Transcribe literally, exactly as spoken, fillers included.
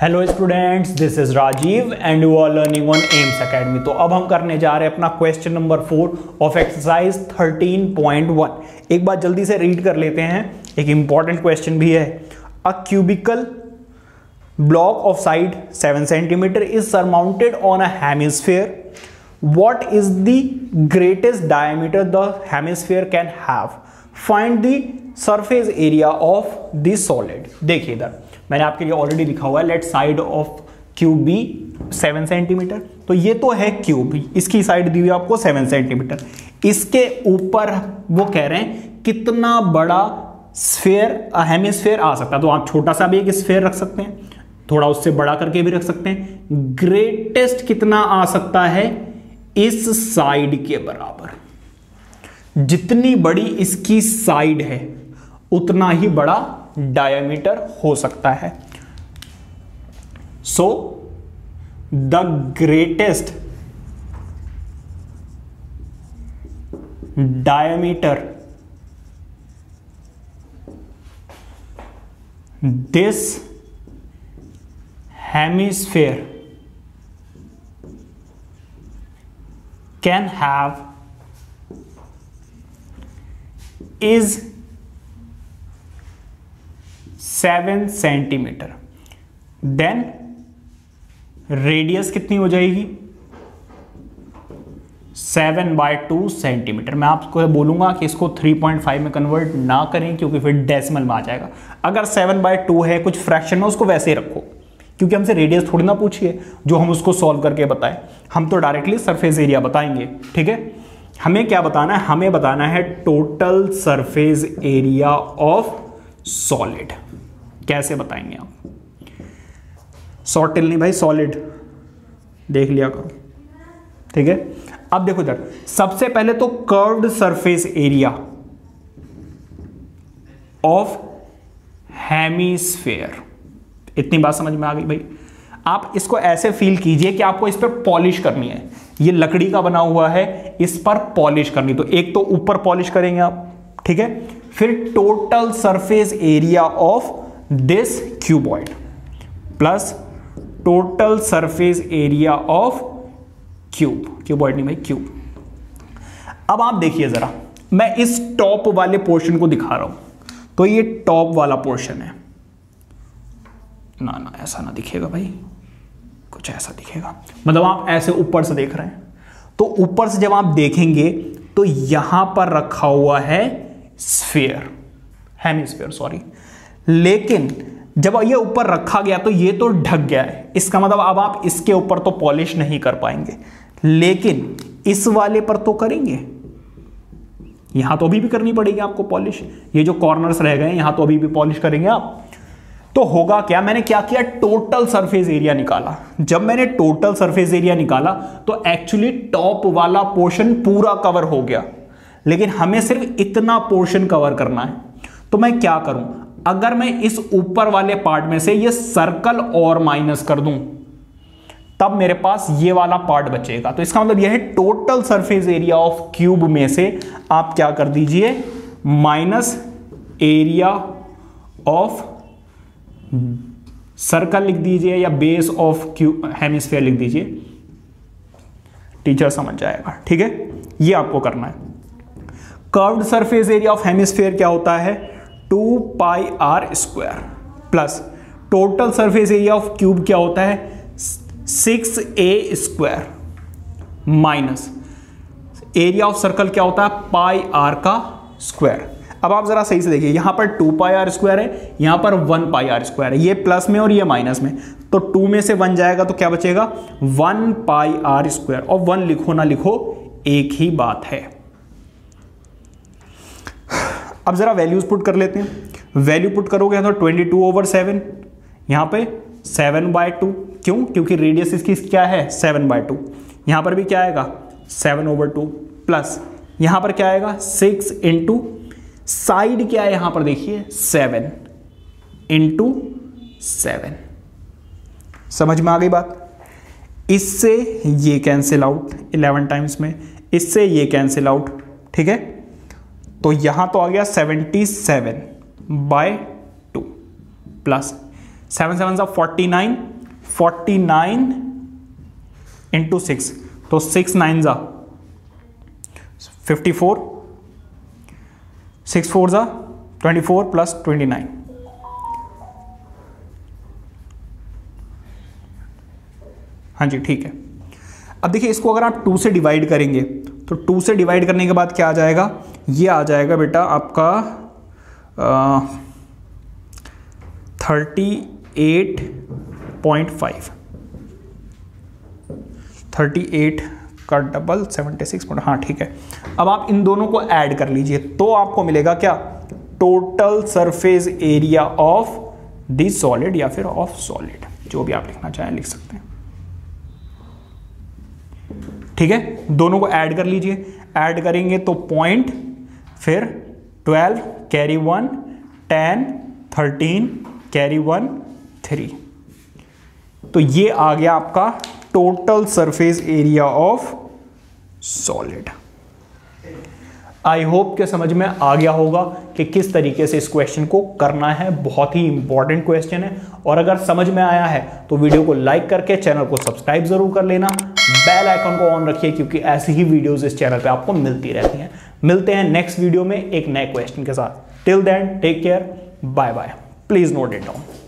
Hello students, this is Rajiv and you are learning on Aims Academy. तो अब हम करने जा रहे हैं अपना question number four of exercise thirteen point one. एक बार जल्दी से रीड कर लेते हैं, एक इंपॉर्टेंट क्वेश्चन भी है। A cubical block of side seven centimeter is surmounted on a hemisphere. What is the greatest diameter the hemisphere can have? Find the surface area of the solid. देखिए इधर मैंने आपके लिए ऑलरेडी लिखा हुआ है, let side of cube be seven centimetre. तो ये तो है क्यूब, इसकी साइड दी हुई आपको सेवन सेंटीमीटर। इसके ऊपर वो कह रहे हैं कितना बड़ा स्फेयर हेमिस्फेयर आ सकता है। तो आप छोटा सा भी एक स्फेयर रख सकते हैं, थोड़ा उससे बड़ा करके भी रख सकते हैं। ग्रेटेस्ट कितना आ सकता है, इस साइड के बराबर। जितनी बड़ी इसकी साइड है उतना ही बड़ा डायमीटर हो सकता है। So the greatest diameter this hemisphere can have is seven centimetre. Then radius कितनी हो जाएगी, सेवन बाय टू सेंटीमीटर। मैं आपको बोलूंगा कि इसको थ्री पॉइंट फाइव में कन्वर्ट ना करें क्योंकि फिर डेसिमल में आ जाएगा। अगर सेवन बाय टू है, कुछ फ्रैक्शन है, उसको वैसे ही रखो क्योंकि हमसे रेडियस थोड़ी ना पूछिए जो हम उसको सॉल्व करके बताएं। हम तो डायरेक्टली सरफेस एरिया बताएंगे। ठीक है, हमें क्या बताना है, हमें बताना है total surface area of solid. कैसे बताएंगे आप, सॉर्टिल नहीं भाई, सॉलिड देख लिया करो। ठीक है, अब देखो इधर सबसे पहले तो curved surface area of hemisphere. इतनी बात समझ में आ गई भाई। आप इसको ऐसे फील कीजिए कि आपको इस पर पॉलिश करनी है। ये लकड़ी का बना हुआ है, इस पर पॉलिश करनी। तो एक तो ऊपर पॉलिश करेंगे आप, ठीक है। फिर total surface area of this cuboid plus total surface area of cube, cuboid नहीं भाई, क्यूब। अब आप देखिए जरा, मैं इस टॉप वाले पोर्शन को दिखा रहा हूं। तो ये टॉप वाला पोर्शन है ना, ना ऐसा ना दिखेगा भाई, कुछ ऐसा दिखेगा। मतलब आप ऐसे ऊपर से देख रहे हैं, तो ऊपर से जब आप देखेंगे तो यहां पर रखा हुआ है स्फीयर, हेमिस्फीयर सॉरी। लेकिन जब ये ऊपर रखा गया तो ये तो ढक गया है। इसका मतलब अब आप इसके ऊपर तो पॉलिश नहीं कर पाएंगे, लेकिन इस वाले पर तो करेंगे। यहां तो अभी भी करनी पड़ेगी आपको पॉलिश। ये जो कॉर्नर्स रह गए यहां तो अभी भी पॉलिश करेंगे आप। तो होगा क्या, मैंने क्या किया, टोटल सरफेस एरिया निकाला। जब मैंने टोटल सरफेस एरिया निकाला तो एक्चुअली टॉप वाला पोर्शन पूरा कवर हो गया, लेकिन हमें सिर्फ इतना पोर्शन कवर करना है। तो मैं क्या करूं, अगर मैं इस ऊपर वाले पार्ट में से ये सर्कल और माइनस कर दूं तब मेरे पास ये वाला पार्ट बचेगा। तो इसका मतलब यह है total surface area of cube में से आप क्या कर दीजिए, माइनस एरिया ऑफ सर्कल लिख दीजिए या बेस ऑफ क्यूब हेमिस्फीयर लिख दीजिए, टीचर समझ जाएगा। ठीक है, ये आपको करना है। Curved surface area of hemisphere क्या होता है, two pi r square plus total surface area of cube क्या होता है, six a square minus area of circle क्या होता है, पाई आर का स्क्वायर। अब आप जरा सही से देखिए, यहां पर टू पाई आर स्क्वायर है, यहां पर वन पाई आर स्क्वायर है। ये प्लस में और ये माइनस में, तो टू में से वन जाएगा तो क्या बचेगा, वन पाई आर स्क्वायर। और वन लिखो ना लिखो एक ही बात है। अब जरा वैल्यूज पुट कर लेते हैं। वैल्यू पुट करोगे तो ट्वेंटी टू ओवर सेवन, यहां पे सेवन बाय टू। क्यों, क्योंकि रेडियस इसकी क्या है, सेवन बाय टू। यहां पर भी क्या आएगा, सेवन ओवर टू प्लस यहां पर क्या आएगा, सिक्स इंटू साइड क्या है यहां पर देखिए, सेवन इंटू सेवन। समझ में आ गई बात। इससे ये कैंसिल आउट इलेवन टाइम्स में, इससे ये कैंसिल आउट। ठीक है, तो यहां तो आ गया seventy seven by two plus seven seven सा forty nine, forty nine into six, तो सिक्स नाइन जा फिफ्टी फोर, सिक्स फोर जा twenty four plus twenty nine, हाँ जी ठीक है। अब देखिए इसको अगर आप टू से डिवाइड करेंगे तो टू से डिवाइड करने के बाद क्या आ जाएगा, ये आ जाएगा बेटा आपका thirty eight point five, thirty eight का डबल सेवेंटी सिक्स पॉइंट, हाँ ठीक है। अब आप इन दोनों को ऐड कर लीजिए तो आपको मिलेगा क्या, total surface area of the solid या फिर ऑफ सॉलिड, जो भी आप लिखना चाहें लिख सकते हैं, ठीक है। दोनों को ऐड कर लीजिए, ऐड करेंगे तो पॉइंट, फिर twelve carry one, ten, thirteen carry one, three, तो ये आ गया आपका total surface area of solid. I hope कि समझ में आ गया होगा कि किस तरीके से इस क्वेश्चन को करना है, बहुत ही इंपॉर्टेंट क्वेश्चन है। और अगर समझ में आया है तो वीडियो को लाइक करके चैनल को सब्सक्राइब जरूर कर लेना, बेल आइकन को ऑन रखिए क्योंकि ऐसी ही वीडियोस इस चैनल पे आपको मिलती रहती हैं। मिलते हैं नेक्स्ट वीडियो में एक नए क्वेश्चन के साथ। Till then take care, bye bye, please note it down.